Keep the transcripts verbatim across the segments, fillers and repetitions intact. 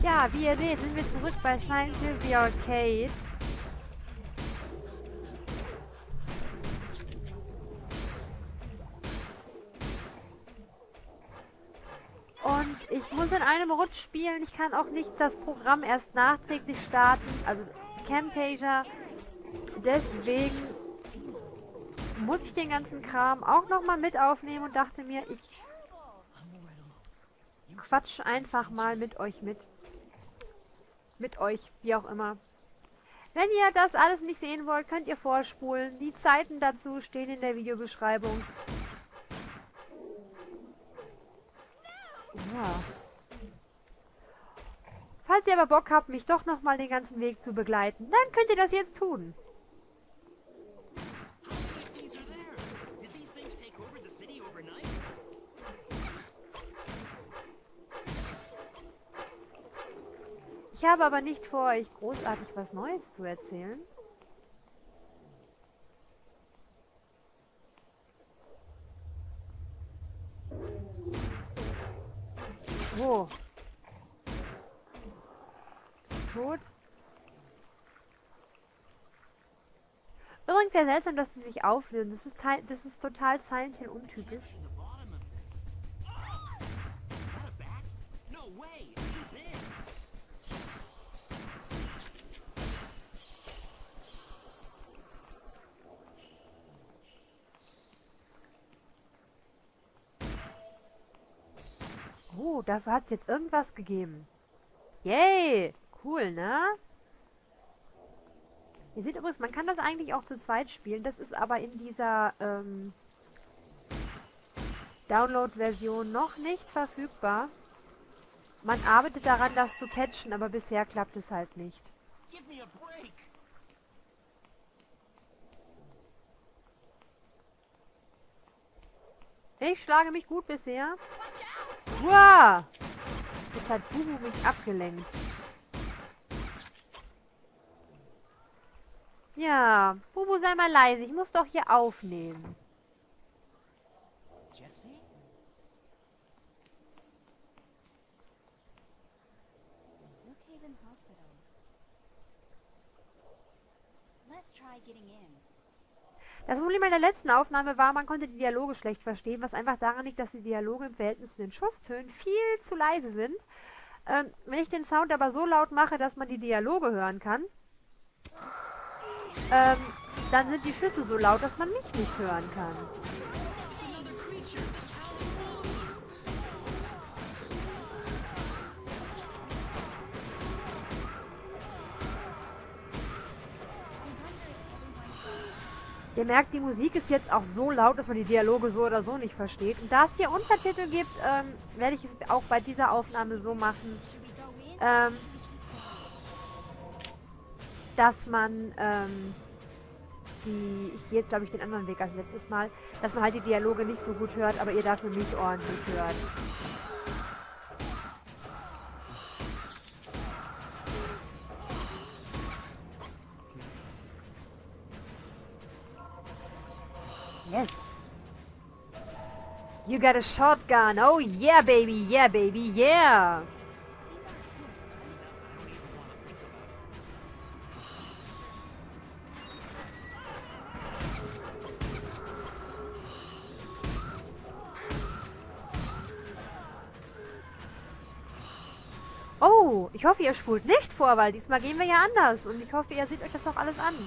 Ja, wie ihr seht, sind wir zurück bei Silent Hill The Arcade. Und ich muss in einem Rutsch spielen. Ich kann auch nicht das Programm erst nachträglich starten, also Camtasia. Deswegen muss ich den ganzen Kram auch nochmal mit aufnehmen und dachte mir, ich quatsch einfach mal mit euch mit. Mit euch, wie auch immer. Wenn ihr das alles nicht sehen wollt, könnt ihr vorspulen. Die Zeiten dazu stehen in der Videobeschreibung. Ja. Falls ihr aber Bock habt, mich doch nochmal den ganzen Weg zu begleiten, dann könnt ihr das jetzt tun. Ich habe aber nicht vor, euch großartig was Neues zu erzählen. Oh. Tot. Übrigens sehr seltsam, dass die sich auflösen. Das ist, das ist total Silent Hill untypisch. Oh, dafür hat es jetzt irgendwas gegeben. Yay! Cool, ne? Ihr seht übrigens, man kann das eigentlich auch zu zweit spielen. Das ist aber in dieser ähm, Download-Version noch nicht verfügbar. Man arbeitet daran, das zu patchen, aber bisher klappt es halt nicht. Ich schlage mich gut bisher. Wow! Jetzt hat Bubu mich abgelenkt. Ja, Bubu, sei mal leise. Ich muss doch hier aufnehmen. Jesse? Brookhaven Hospital. Let's try getting in. Das Problem bei der letzten Aufnahme war, man konnte die Dialoge schlecht verstehen, was einfach daran liegt, dass die Dialoge im Verhältnis zu den Schusstönen viel zu leise sind. Ähm, wenn ich den Sound aber so laut mache, dass man die Dialoge hören kann, ähm, dann sind die Schüsse so laut, dass man mich nicht hören kann. Ihr merkt, die Musik ist jetzt auch so laut, dass man die Dialoge so oder so nicht versteht. Und da es hier Untertitel gibt, ähm, werde ich es auch bei dieser Aufnahme so machen, ähm, dass man ähm, die, ich gehe jetzt glaube ich den anderen Weg als letztes Mal, dass man halt die Dialoge nicht so gut hört, aber ihr dafür mich ordentlich hört. Yes. You got a shotgun. Oh yeah, baby. Yeah, baby. Yeah. Oh, ich hoffe, ihr spult nicht vor, weil diesmal gehen wir ja anders. Und ich hoffe, ihr seht euch das auch alles an.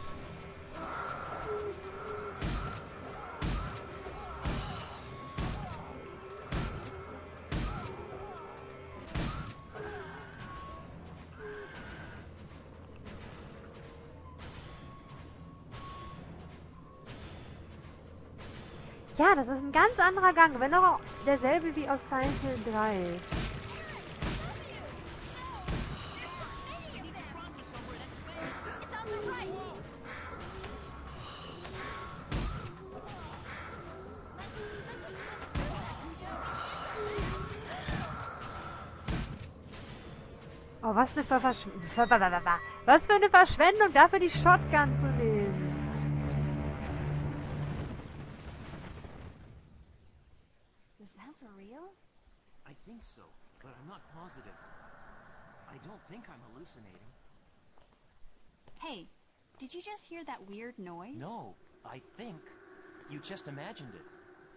Ja, das ist ein ganz anderer Gang, wenn auch derselbe wie aus Silent Hill drei. Oh, was eine Versch was für eine Verschwendung, dafür die Shotgun zu nehmen. Is that for real? I think so, but I'm not positive. I don't think I'm hallucinating. Hey, did you just hear that weird noise? No, I think you just imagined it.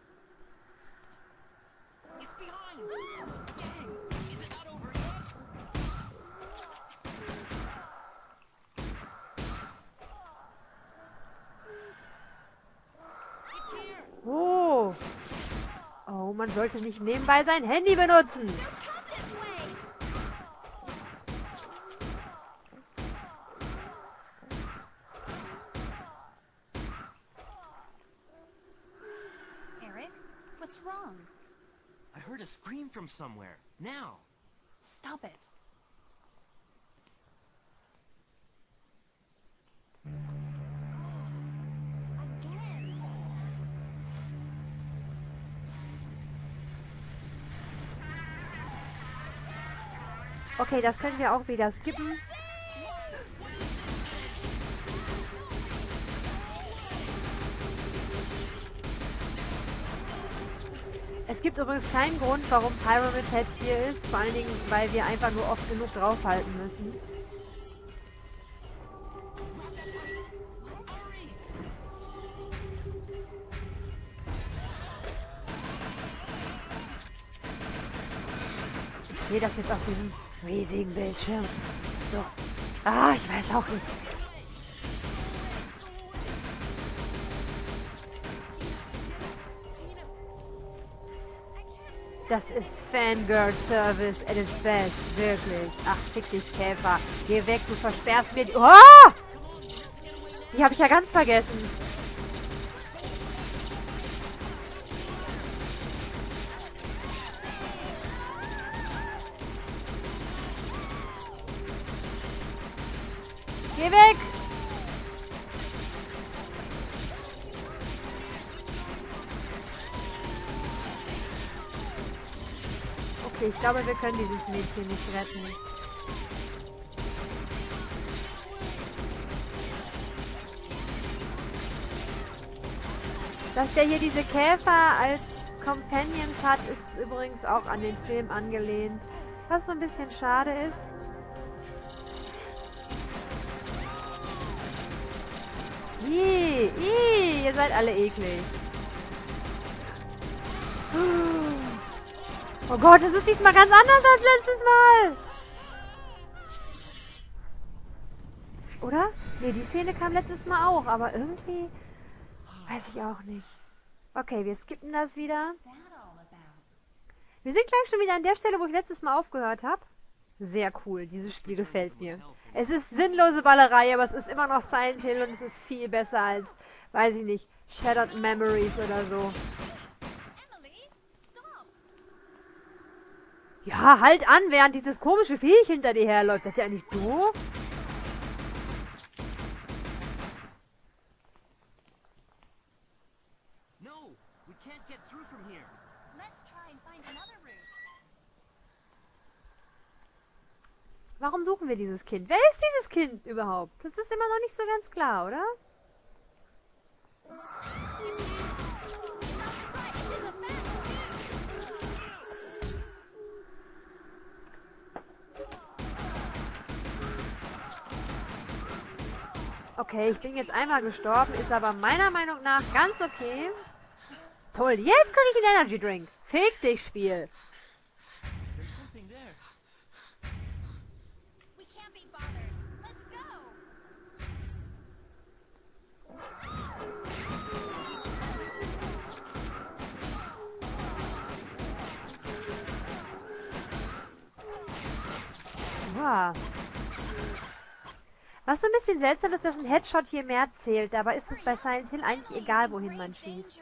It's behind! Dang! Is it not over yet? It's here! Oh. Oh, man sollte nicht nebenbei sein Handy benutzen. Come this way! Eric, what's wrong? I heard a scream from somewhere. Now! Stop it. Again. Okay, das können wir auch wieder skippen. Es gibt übrigens keinen Grund, warum Pyramid Head hier ist. Vor allen Dingen, weil wir einfach nur oft genug draufhalten müssen. Ich sehe das jetzt auf diesem riesigen Bildschirm. So. Ah, ich weiß auch nicht. Das ist Fangirl-Service at its best. Wirklich. Ach, fick dich, Käfer. Geh weg, du versperrst mir die... Oh! Die habe ich ja ganz vergessen. Geh weg! Okay, ich glaube, wir können dieses Mädchen nicht retten. Dass der hier diese Käfer als Companions hat, ist übrigens auch an den Film angelehnt. Was so ein bisschen schade ist. Ih, ih, ihr seid alle eklig. Oh Gott, das ist diesmal ganz anders als letztes Mal. Oder? Nee, die Szene kam letztes Mal auch, aber irgendwie weiß ich auch nicht. Okay, wir skippen das wieder. Wir sind gleich schon wieder an der Stelle, wo ich letztes Mal aufgehört habe. Sehr cool, dieses Spiel gefällt mir. Es ist sinnlose Ballerei, aber es ist immer noch Silent Hill und es ist viel besser als, weiß ich nicht, Shattered Memories oder so. Ja, halt an, während dieses komische Viech hinter dir herläuft. Das ist ja nicht doof. No! We can't get through from here! Let's try and find another route. Warum suchen wir dieses Kind? Wer ist dieses Kind überhaupt? Das ist immer noch nicht so ganz klar, oder? Okay, ich bin jetzt einmal gestorben, ist aber meiner Meinung nach ganz okay. Toll, jetzt kriege ich einen Energy Drink. Fick dich, Spiel. There's something there. We can't be bothered. Let's go. Wow. Was so ein bisschen seltsam ist, dass ein Headshot hier mehr zählt. Dabei ist es bei Silent Hill eigentlich egal, wohin man schießt.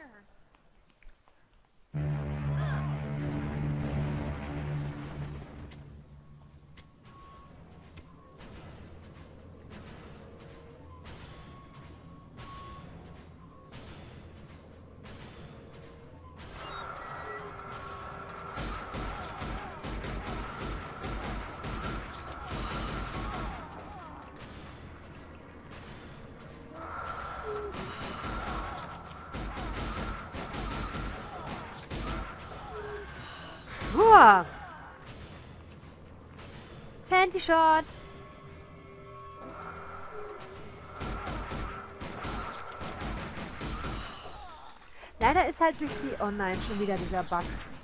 Panty Shot. Leider ist halt durch die... Oh nein, schon wieder dieser Bug.